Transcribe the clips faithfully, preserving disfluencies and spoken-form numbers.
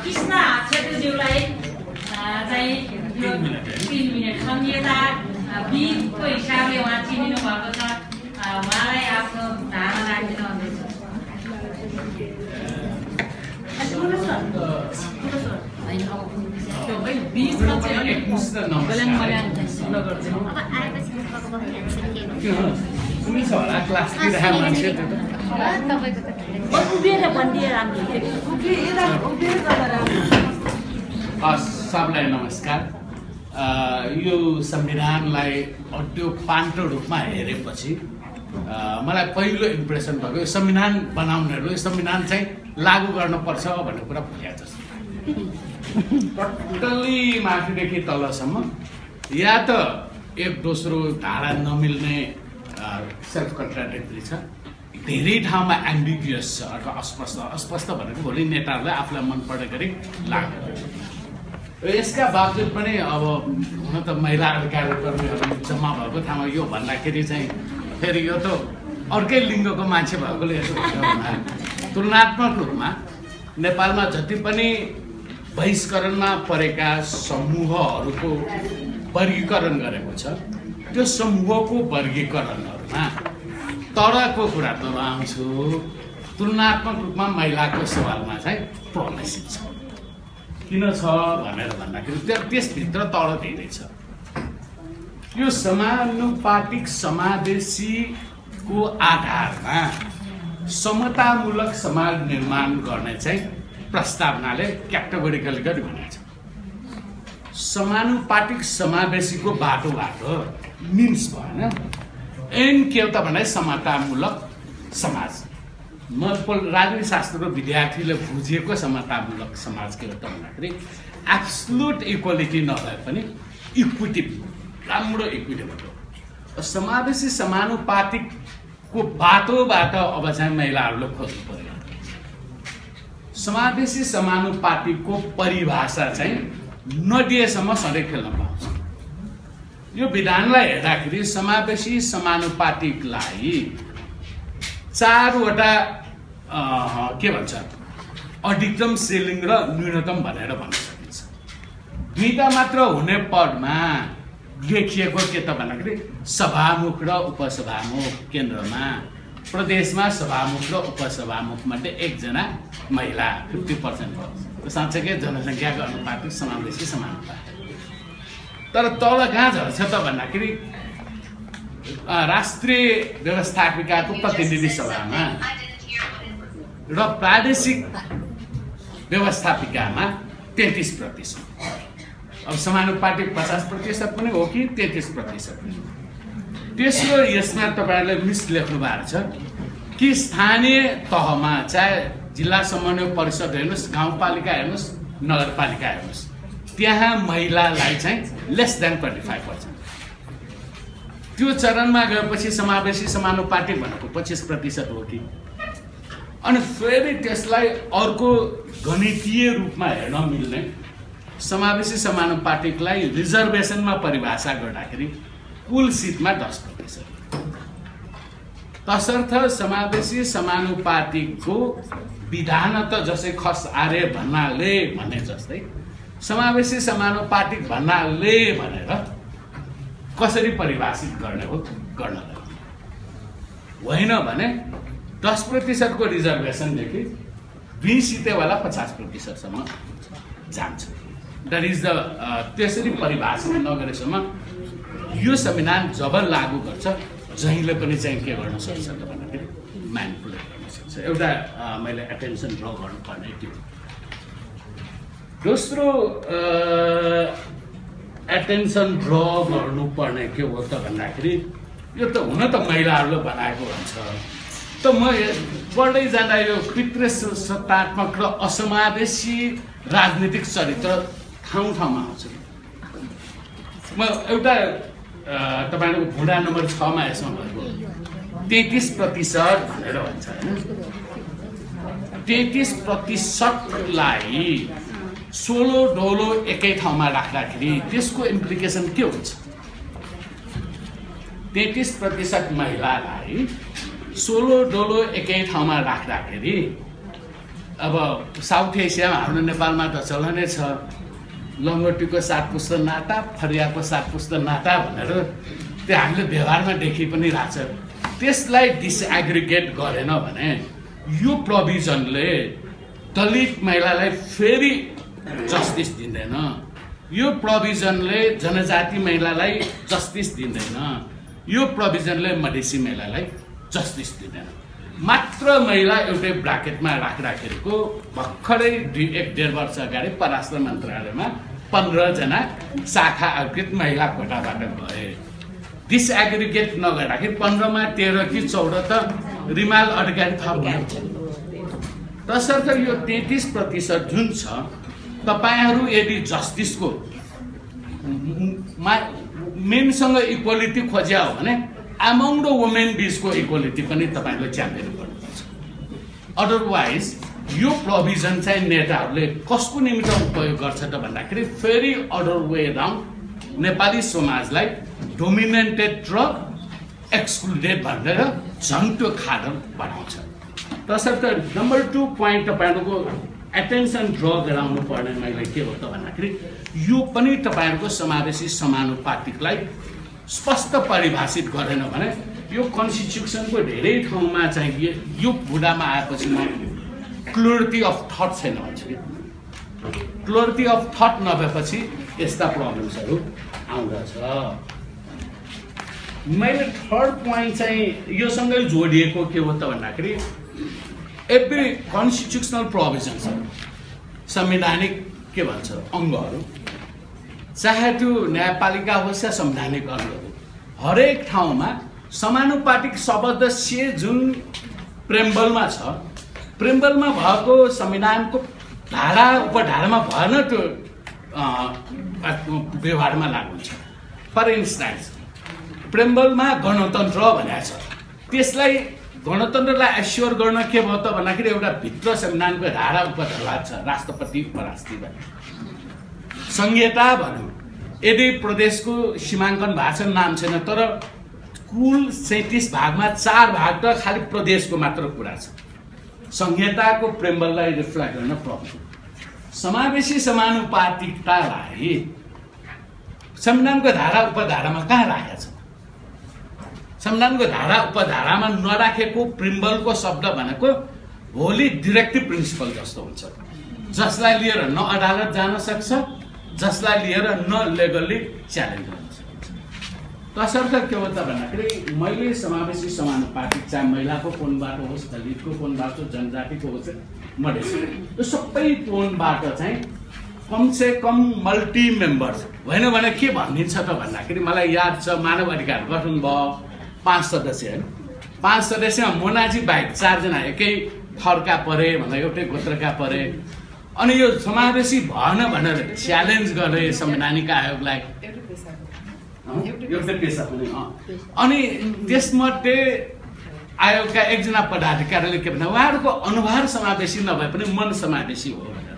कृष्ण हाच्छेतुज्यूलाई चाहिँ यो तीन मिनट संहिता बीको हिसाबले उहाँ चिनिनु भएको छ उहाँलाई आफ्नो धारणा राखिदिनु हुँदैछ बीचमा चाहिँ सबलाई नमस्कार। यो संविधानलाई अडियो पान्टो रूपमा हेरेपछि मलाई पहिलो इम्प्रेसन भएको संविधान बनाउनेहरूले संविधान चाहिँ लागू गर्नुपर्छ भन्ने कुरा बुझ्या जस्तो टल्ली माथिदेखि तलसम्म या त एक दोस्रो धारा नमिल्ने सेल्फ कन्ट्राडिक्टरी छ, धेरै ठाउँमा एम्बिगुअस छ अथवा अस्पष्ट अस्पष्ट भनेको भोलि नेताहरूलाई आफूलाई मन पर्ने गरी लाग्छ। यसका बावजुद पनि अब हुन त महिला अधिकार कर्मीहरू जम्मा भएको ठाउँमा यो भन्दाखेरि चाहिँ फेरि यो त अर्कै लिङ्गको मान्छे भएकोले यसो तुलनात्मक रूपमा नेपालमा जति पनि बहिष्करणमा परेका समूहहरूको वर्गीकरण गरेको छ त्यो समूहको वर्गीकरणहरूमा तरको कुरा त आउँछु तुलनात्मक रूपमा महिलाको सवालमा चाहिँ प्रोग्रेसिभ छ। किन छ भनेर भन्दाखेरि त्यसभित्र तल धेरै छ। यो समानुपातिक समावेशीको आधारमा समतामूलक समाज निर्माण गर्ने चाहिँ प्रस्तावनाले क्याटेगोरिकली गरी भनेको छ। समानुपातिक समावेशीको बाटोबाट मिन्स भएन एन्ड के हो त भने समतामूलक समाज। म राजनीति शास्त्रको विद्यार्थीले बुझेको समतामूलक समाज के हो त भन्दाखेरि एब्सोल्युट इक्वालिटी नभए पनि इक्विटी, राम्रो इक्विटी भयो। समावेशी समानुपातिकको बाटोबाट अब चाहिँ महिलाहरूले खोज्नु पर्यो। समावेशी समानुपातिकको परिभाषा चाहिँ नदिएसम्म सधैँ खेल्न पाउँछ। यो विधानलाई हेर्दाखेरि समावेशी समानुपातिकलाई चारवटा के भन्छ अधिकतम सेलिङ र न्यूनतम भनेर भन्न सकिन्छ। दुईटा मात्र हुने पदमा लेखिएको के त भन्दाखेरि सभामुख र उपसभामुख केन्द्रमा, प्रदेशमा सभामुख र उपसभामुख मध्ये एकजना महिला फिफ्टी पर्सेन्ट हो। साँच्चैकै जनसङ्ख्याको अनुपातिक समावेशी समानुपातिक। तर तल कहाँ झर्छ त भन्दाखेरि राष्ट्रिय व्यवस्थापिकाको प्रतिनिधि सभामा र प्रादेशिक व्यवस्थापिकामा तैंतीस प्रतिशत। अब समानुपातिक पचास प्रतिशत पनि हो कि तैंतीस प्रतिशत। तेस्रो यसमा तपाईँहरूले मिस लेख्नु भएको छ कि स्थानीय तहमा चाहे जिल्ला समन्वय परिषद हेर्नुहोस्, गाउँपालिका हेर्नुहोस्, नगरपालिका हेर्नुहोस्, त्यहाँ महिलालाई चाहिँ less than twenty five percent. त्यो चरणमा गएपछि समावेशी समानुपातिक भनेको पच्चिस प्रतिशत हो कि। अनि फेरि त्यसलाई अर्को गणितीय रूपमा हेर्न मिल्ने समावेशी समानुपातिकलाई रिजर्भेसनमा परिभाषा गर्दाखेरि कुल सिटमा दस प्रतिशत। तसर्थ समावेशी समानुपातिकको विधान त जसै खस आरे भन्नाले भने जस्तै समावेशी समानुपातिक भन्नाले भनेर कसरी परिभाषित गर्ने हो गर्न होइन भने दस प्रतिशतको रिजर्भेसनदेखि दुई सिटेवाला पचास प्रतिशतसम्म जान्छ। द्याट इज द त्यसरी परिभाषित नगरेसम्म यो संविधान जब लागू गर्छ जहिले पनि चाहिँ के गर्न सक्छ त भन्दाखेरि म्यानिपुलेट गर्न सक्छ। एउटा मैले एटेन्सन ड्र गर्नुपर्ने त्यो। दोस्रो एटेन्सन ड्र गर्नुपर्ने के हो त भन्दाखेरि यो त हुन त महिलाहरूले बनाएको हुन्छ। त म पढ्दै जाँदा यो पितृसत्तात्मक र असमावेशी राजनीतिक चरित्र ठाउँ ठाउँमा आउँछ। म एउटा तपाईँको भुडा नम्बर छमा यसमा भएको तैँतिस प्रतिशत भनेर भन्छ होइन। तैँतिस प्रतिशतलाई सोलो डोलो एकै ठाउँमा राख्दाखेरि त्यसको इम्प्लिकेसन के हुन्छ? तैँतिस प्रतिशत महिलालाई सोलो डोलो एकै ठाउँमा राख्दाखेरि अब साउथ एसियामा हाम्रो नेपालमा त चलनै छ लङ्गोटीको सात पुस्त नाता फरियाको सात पुस्त नाता भनेर त्यो हामीले व्यवहारमा देखि पनि रहेछ। त्यसलाई डिसएग्रिगेट गरेन भने यो प्रोभिजनले दलित महिलालाई फेरि जस्टिस दिँदैन, यो प्रोभिजनले जनजाति महिलालाई जस्टिस दिँदैन, यो प्रोभिजनले मधेसी महिलालाई जस्टिस दिँदैन। मात्र महिला एउटै ब्राकेटमा राख्दाखेरिको भर्खरै दुई एक डेढ वर्ष अगाडि परराष्ट्र मन्त्रालयमा पन्ध्रजना शाखा अधिकृत महिला कोटाबाट भए। डिसएग्रिगेट नगर्दाखेरि पन्ध्रमा तेह्र कि चौध त रिमाल अधिकारी थप हुन्छ। तसर्थ यो तेत्तिस प्रतिशत जुन छ तपाईहरू यदि जस्टिसको मेनसँग इक्वालिटी खोज्या हो भने एमङ द वुमेन बिचको इक्वालिटी पनि तपाईँले च्याम्पियन गर्नुपर्छ। अदरवाइज यो प्रोभिजन चाहिँ नेताहरूले कसको निमित्त उपयोग गर्छ त भन्दाखेरि फेरि अदर वे राउन्ड नेपाली समाजलाई डोमिनेटेड र एक्सक्लुडेड भनेर झन् त्यो खाडल बनाउँछ। तसर्थ नम्बर टू पोइन्ट तपाईँहरूको एटेन्सन ड्र गराउनु पर्ने मैले के हो त भन्दाखेरि यो पनि तपाईँहरूको समावेशी समानुपातिकलाई स्पष्ट परिभाषित गरेन भने यो कन्स्टिट्युसनको धेरै ठाउँमा चाहिँ यो बुढामा आएपछि म क्लरिटी अफ थट छैन भन्छु कि क्लरिटी अफ थट नभएपछि यस्ता प्रब्लम्सहरू आउँदछ। मैले थर्ड पोइन्ट चाहिँ योसँगै जोडिएको के हो त भन्दाखेरि एभ्री कन्स्टिट्युसनल प्रोभिजन्सहरू संवैधानिक के भन्छ अङ्गहरू चाहे त्यो न्यायपालिका होस् या संवैधानिक अङ्गहरू हरेक ठाउँमा समानुपातिक शब्द से जुन प्रेम्बलमा छ प्रेम्बलमा भएको संविधानको धारा उपधारामा भएन त्यो व्यवहारमा लाग्नु छ। फर इन्स्टान्स प्रेम्बलमा गणतन्त्र भनेको छ, त्यसलाई गणतन्त्रलाई एस्योर गर्न के भयो त भन्दाखेरि एउटा भित्र संविधानको धारा उपधारा छ, राष्ट्रपति उपराष्ट्रपति भन्ने संहिता भनौँ। यदि प्रदेशको सीमाङ्कन भएको छ नाम छैन तर कुल सैँतिस भागमा चार भाग त खालि प्रदेशको मात्र कुरा छ। संहिताको प्रेम्बललाई रिफ्लेक्ट गर्न प्रब्लम। समावेशी समानुपातिकतालाई संविधानको धारा उपधारामा कहाँ राखेको छ? संविधानको धारा उपधारामा नराखेको प्रिम्बलको शब्द भनेको होली डिरेक्टिभ प्रिन्सिपल जस्तो हुन्छ, जसलाई लिएर न अदालत जान सक्छ, जसलाई लिएर न लेगल्ली च्यालेन्ज गर्न सक्छ। तसर्थ के हो त भन्दाखेरि मैले समावेशी समानुपातिक चाहे महिलाको कोणबाट होस्, दलितको कोणबाट होस्, जनजातिको होस्, मधेसी यो सबै कोणबाट चाहिँ कमसे कम मल्टी मेम्बर्स होइन भने के भनिन्छ त भन्दाखेरि मलाई याद छ मानव अधिकार गठन भयो पाँच सदस्य होइन, पाँच सदस्यमा मोनाजी बाहेक चारजना एकै थरका परे भन्दा एउटै गोत्रका परे अनि यो समावेशी भएन भनेर च्यालेन्ज गरे संवैधानिक आयोगलाई एउटै पेसा पनि। अनि त्यसमध्ये आयोगका एकजना पदाधिकारीले के भने उहाँहरूको अनुहार समावेशी नभए पनि मन समावेशी हो भनेर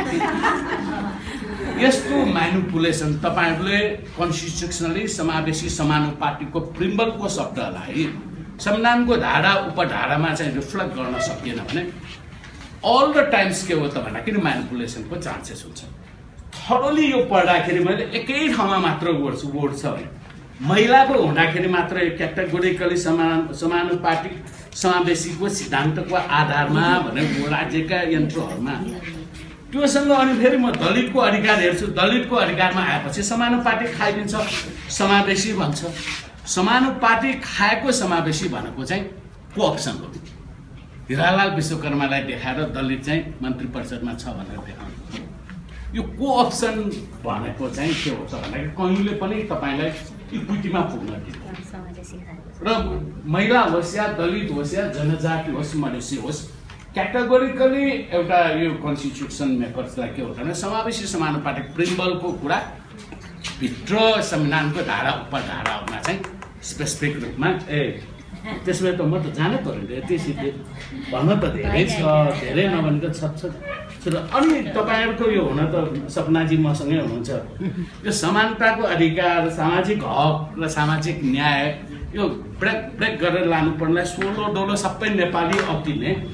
यस्तो म्यानिपुलेसन तपाईँहरूले कन्स्टिट्युसनली समावेशी समानुपातिकको प्रिम्बलको शब्दलाई संविधानको धारा उपधारामा चाहिँ रिफ्लेक्ट गर्न सकिएन भने अल द टाइम्स के हो त भन्दाखेरि म्यानिपुलेसनको चान्सेस हुन्छ। थरोली यो पढ्दाखेरि मैले एकै ठाउँमा मात्र गोड्छु गोड छ भने महिलाको हुँदाखेरि मात्र क्याटेगोरिकली समान समानुपातिक समावेशीको सिद्धान्तको आधारमा भनेर राज्यका यन्त्रहरूमा त्योसँग अनि फेरि म दलितको अधिकार हेर्छु, दलितको अधिकारमा आएपछि समानुपातिक खाइदिन्छ, समावेशी भन्छ। समानुपातिक खाएको समावेशी भनेको चाहिँ कोअप्सन हो। हिरालाल विश्वकर्मालाई देखाएर दलित चाहिँ मन्त्री परिषदमा छ भनेर देखाउनु यो कोअप्सन भनेको चाहिँ के हो त भन्दाखेरि कहिले पनि तपाईँलाई इक्विटीमा पुग्न दिन्छ र महिला होस् या दलित होस् या जनजाति होस् मधेसी होस् क्याटेगोरिकली एउटा यो कन्स्टिट्युसन मेकर्सलाई के हो भने समावेशी समानुपातिक प्रिम्बलको कुरा भित्र संविधानको धारा उपधारामा चाहिँ स्पेसिफिक रूपमा ए त्यसो भए त म त जानै पर्यो त्यसरी भन्न त धेरै छ, धेरै नभनेको छ छ। अनि तपाईँहरूको यो हुन त सपनाजी मसँगै हुनुहुन्छ यो समानताको अधिकार, सामाजिक हक र सामाजिक न्याय यो ब्रेक ब्रेक गरेर लानुपर्नेलाई सोलो डोलो सबै नेपाली अति नै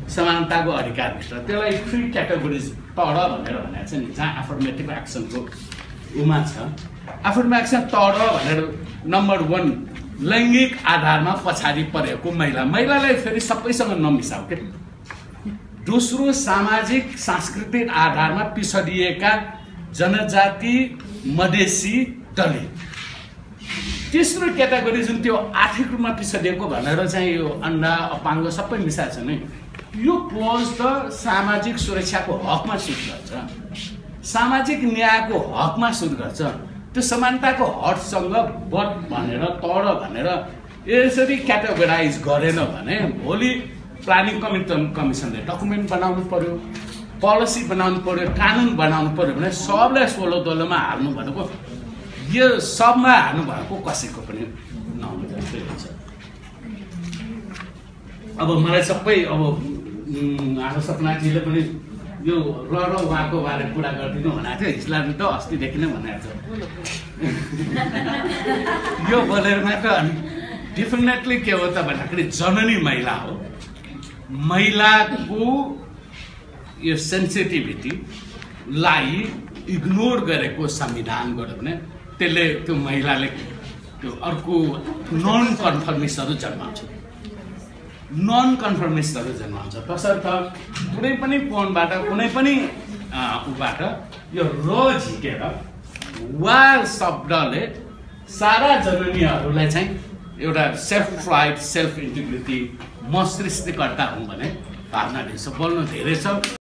समानताको अधिकारभित्र त्यसलाई थ्री क्याटेगोरिज तड भनेर भनेको छ नि, जहाँ एफर्मेटिभ एक्सनको उमा छ। एफर्मेटिभ एक्सन तड भनेर नम्बर वान लैङ्गिक आधारमा पछाडि परेको महिला, महिलालाई फेरि सबैसँग नमिसाऊ के। दोस्रो सामाजिक सांस्कृतिक आधारमा पिछडिएका जनजाति, मधेसी, दलित। तेस्रो क्याटेगोरी जुन त्यो आर्थिक रूपमा पिछडिएको भनेर चाहिँ यो अन्डा, अपाङ्ग सबै मिसाएको छ नि, यो क्लोज त सामाजिक सुरक्षाको हकमा सुट गर्छ, सामाजिक न्यायको हकमा सुट गर्छ। त्यो समानताको हकसँग बट भनेर तड भनेर यसरी क्याटेगोराइज गरेन भने भोलि प्लानिङ कमिसन कमिसनले डकुमेन्ट बनाउनु पर्यो, पोलिसी बनाउनु पर्यो, कानुन बनाउनु पर्यो भने सबलाई सोलो दोलोमा हाल्नु भनेको, यो सबमा हाल्नु भएको कसैको पनि नहुनु जस्तै हुन्छ। अब मलाई सबै अब हाम्रो सपनाजीले पनि यो र र उहाँको बारे कुरा गरिदिनु भनेको थियो, हिस्लाले त अस्तिदेखि नै भनेको छ यो बोलेरमा त। अनि डेफिनेटली के हो त भन्दाखेरि जननी महिला हो, महिलाको यो सेन्सिटिभिटीलाई इग्नोर गरेको संविधान गर्यो भने त्यसले त्यो महिलाले त्यो अर्को नन कन्फर्मिस्टहरू जन्माउँछ, नन कन्फर्मिस्टहरू जन्माउँछ। तसर्थ कुनै पनि कोणबाट कुनै पनि उबाट यो र झिकेर वा शब्दले सारा जननीहरूलाई चाहिँ एउटा सेल्फ प्राइड, सेल्फ इन्टिग्रिटी, म सृष्टिकर्ता हुँ भने भावना दिन्छ। बोल्नु धेरै छ।